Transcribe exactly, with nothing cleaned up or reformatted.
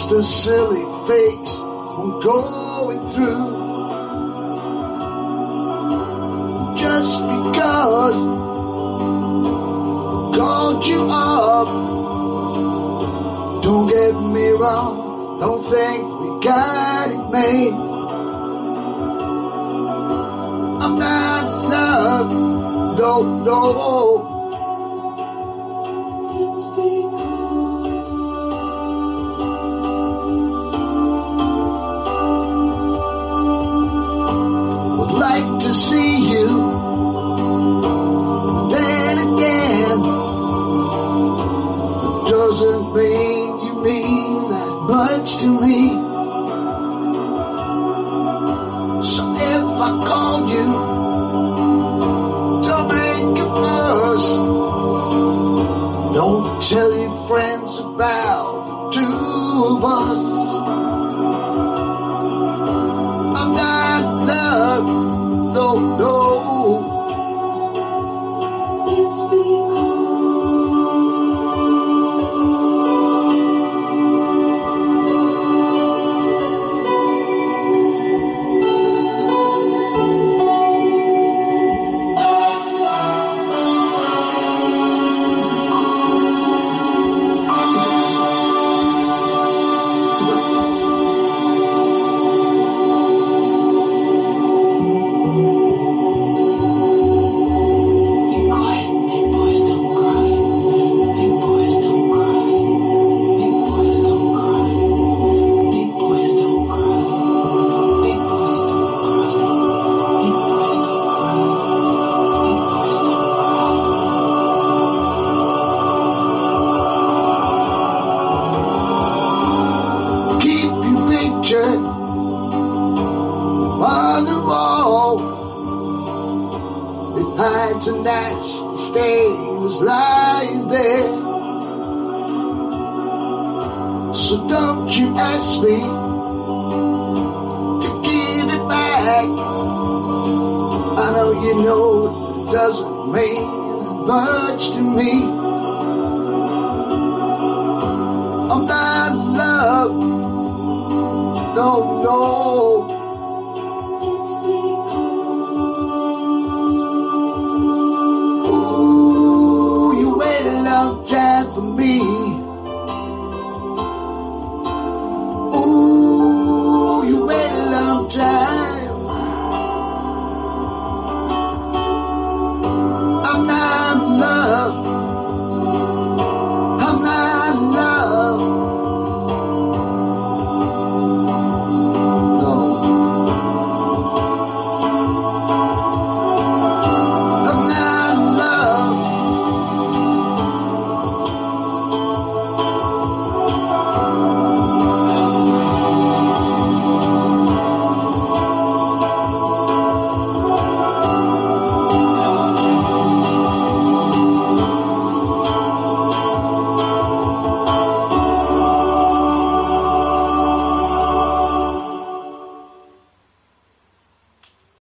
just a silly face I'm going through. Just because I called you up, don't get me wrong, don't think we got it made. I'm not in love, no, no. Like to see you, then again, it doesn't mean you mean that much to me. So if I call you, don't make a fuss, don't tell your friends about the two of us. I'm not in love, no, no. On the wall, it hides a nasty stains lying there. So don't you ask me to give it back. I know you know it doesn't mean much to me. I'm not in love, no, no.